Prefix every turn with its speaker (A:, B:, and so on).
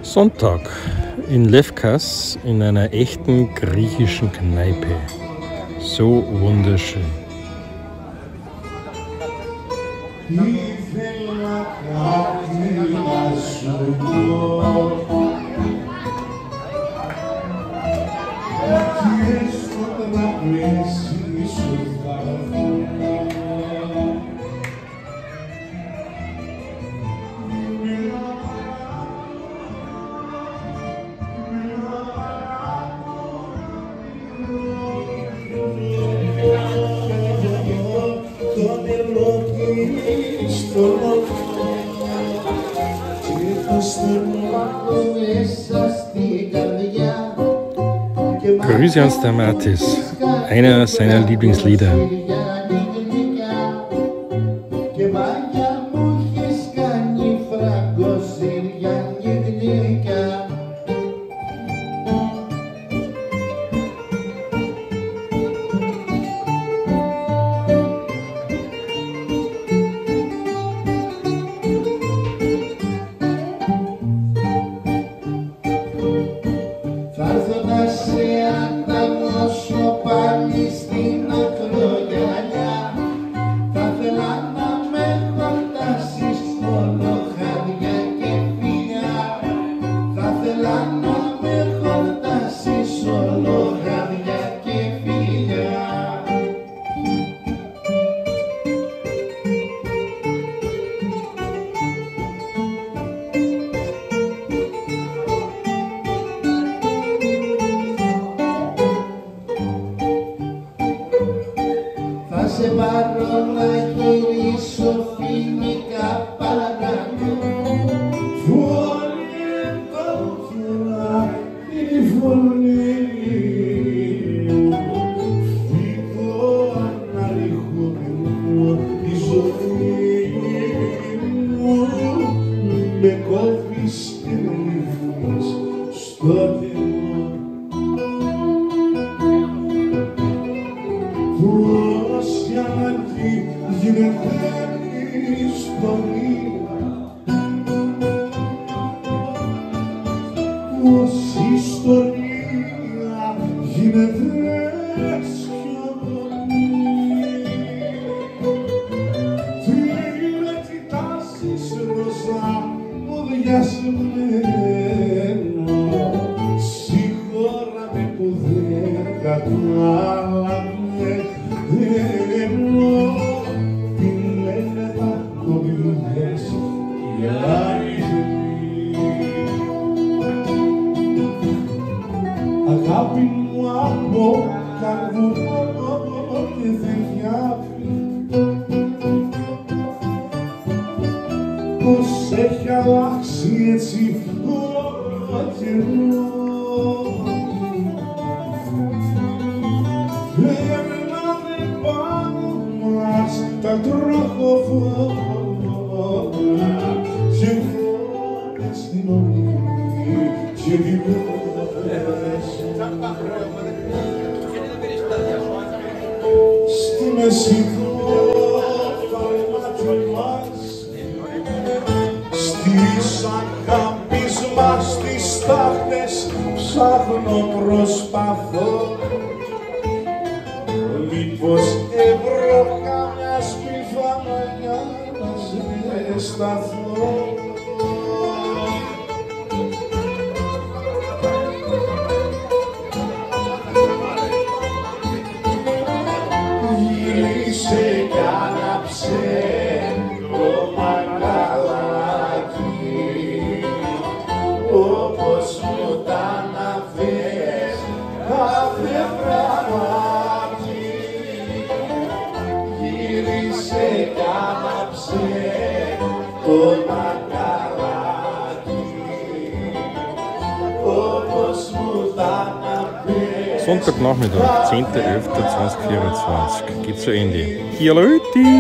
A: Sonntag in Lefkas in einer echten griechischen Kneipe. So wunderschön. Grüße an Stamatis, einer seiner Lieblingslieder.
B: Σε πάρω να γυρίσω φιλικά παρακαλώ. Φωνή το φυλάκι, φωνή φύγω να ρίχνω τη ζωή μου. Με κόβεις και με ρίχνεις στο κενό. Γίνεται ιστορία, πως ιστορία γίνεται σιωπή. Τι με κοιτάζεις μπροστά μου διασμένο, συγχώραμε που δεν κατάλαβε ενώ αγάπη μου από καρβουνό και θεγιάβη, πως έχει αλλάξει έτσι ο καιρός. Περνάνε πάνω μας τα τροχοφόρα και φώνες στην ορεινή και την στη μέση του μάτι μας, στις αγάπης μας τις στάχτες ψάχνω, προσπαθώ μήπως ευρώ καμιά σπιθανιά να ζεσταθώ. Γύρισε κι άναψε το μαγκαλάκι, όπως μου τα αναφέρεις κάθε βράδυ. Γύρισε κι άναψε το μαγκαλάκι, όπως μου τα αναφέρεις.
A: Sonntag Nachmittag, 10.11.2024, geht zu Ende. Hier Leute!